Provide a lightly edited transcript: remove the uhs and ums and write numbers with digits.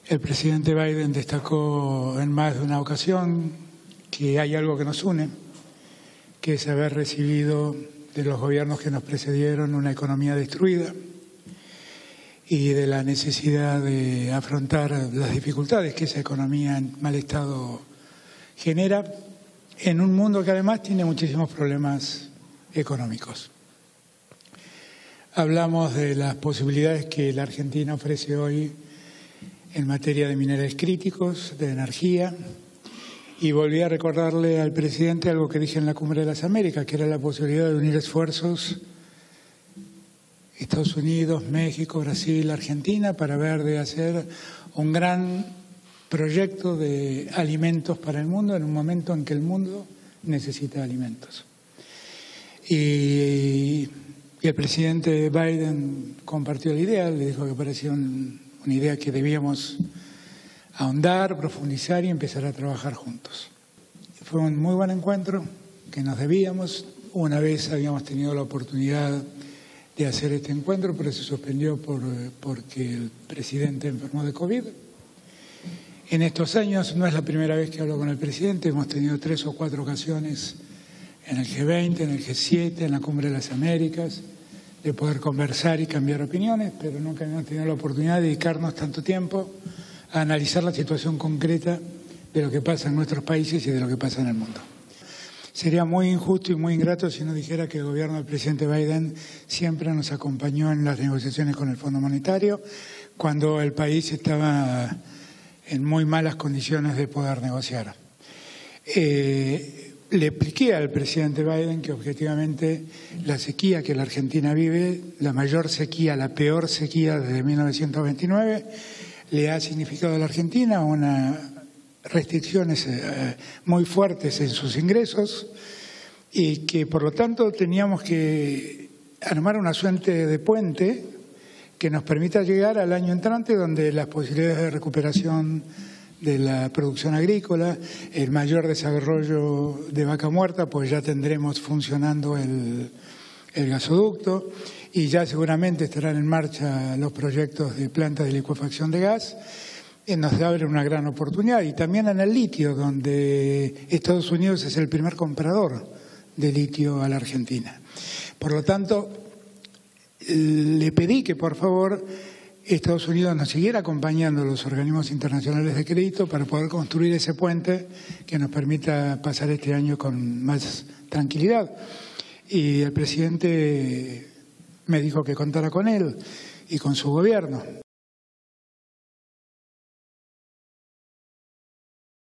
El presidente Biden destacó en más de una ocasión que hay algo que nos une, que es haber recibido de los gobiernos que nos precedieron una economía destruida y de la necesidad de afrontar las dificultades que esa economía en mal estado genera en un mundo que además tiene muchísimos problemas económicos. Hablamos de las posibilidades que la Argentina ofrece hoy en materia de minerales críticos, de energía, y volví a recordarle al presidente algo que dije en la Cumbre de las Américas, que era la posibilidad de unir esfuerzos Estados Unidos, México, Brasil, Argentina, para ver de hacer un gran proyecto de alimentos para el mundo en un momento en que el mundo necesita alimentos. Y el presidente Biden compartió la idea, le dijo que parecía una idea que debíamos ahondar, profundizar y empezar a trabajar juntos. Fue un muy buen encuentro que nos debíamos. Una vez habíamos tenido la oportunidad de hacer este encuentro, pero se suspendió porque el presidente enfermó de COVID. En estos años no es la primera vez que hablo con el presidente, hemos tenido 3 o 4 ocasiones en el G20, en el G7, en la Cumbre de las Américas, de poder conversar y cambiar opiniones, pero nunca hemos tenido la oportunidad de dedicarnos tanto tiempo a analizar la situación concreta de lo que pasa en nuestros países y de lo que pasa en el mundo. Sería muy injusto y muy ingrato si no dijera que el gobierno del presidente Biden siempre nos acompañó en las negociaciones con el Fondo Monetario cuando el país estaba en muy malas condiciones de poder negociar. Le expliqué al presidente Biden que objetivamente la sequía que la Argentina vive, la mayor sequía, la peor sequía desde 1929, le ha significado a la Argentina unas restricciones muy fuertes en sus ingresos y que por lo tanto teníamos que armar una suerte de puente que nos permita llegar al año entrante, donde las posibilidades de recuperación de la producción agrícola, el mayor desarrollo de Vaca Muerta, pues ya tendremos funcionando el gasoducto y ya seguramente estarán en marcha los proyectos de plantas de licuefacción de gas. Nos abre una gran oportunidad, y también en el litio, donde Estados Unidos es el primer comprador de litio a la Argentina. Por lo tanto, le pedí que por favor Estados Unidos nos siguiera acompañando a los organismos internacionales de crédito para poder construir ese puente que nos permita pasar este año con más tranquilidad. Y el presidente me dijo que contara con él y con su gobierno.